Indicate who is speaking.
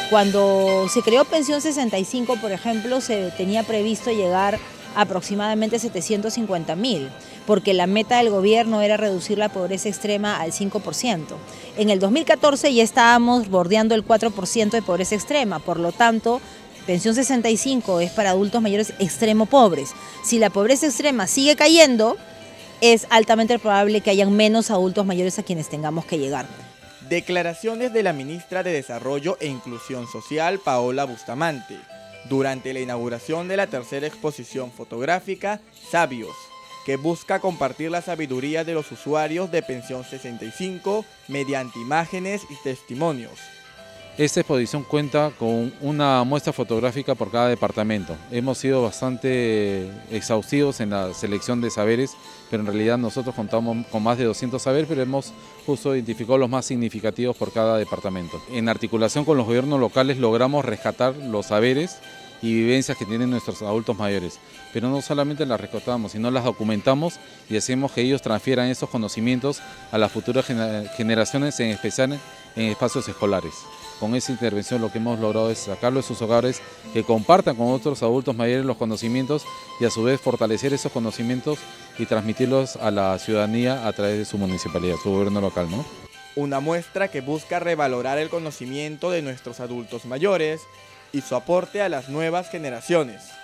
Speaker 1: Cuando se creó Pensión 65, por ejemplo, se tenía previsto llegar a aproximadamente 750.000, porque la meta del gobierno era reducir la pobreza extrema al 5%. En el 2014 ya estábamos bordeando el 4% de pobreza extrema, por lo tanto, Pensión 65 es para adultos mayores extremo pobres. Si la pobreza extrema sigue cayendo, es altamente probable que hayan menos adultos mayores a quienes tengamos que llegar.
Speaker 2: Declaraciones de la ministra de Desarrollo e Inclusión Social, Paola Bustamante, durante la inauguración de la tercera exposición fotográfica Sabios, que busca compartir la sabiduría de los usuarios de Pensión 65 mediante imágenes y testimonios.
Speaker 3: Esta exposición cuenta con una muestra fotográfica por cada departamento. Hemos sido bastante exhaustivos en la selección de saberes, pero en realidad nosotros contamos con más de 200 saberes, pero hemos justo identificado los más significativos por cada departamento. En articulación con los gobiernos locales logramos rescatar los saberes y vivencias que tienen nuestros adultos mayores, pero no solamente las rescatamos, sino las documentamos y hacemos que ellos transfieran esos conocimientos a las futuras generaciones, en especial en espacios escolares. Con esa intervención lo que hemos logrado es sacarlos de sus hogares, que compartan con otros adultos mayores los conocimientos y a su vez fortalecer esos conocimientos y transmitirlos a la ciudadanía a través de su municipalidad, su gobierno local, ¿no?
Speaker 2: Una muestra que busca revalorar el conocimiento de nuestros adultos mayores y su aporte a las nuevas generaciones.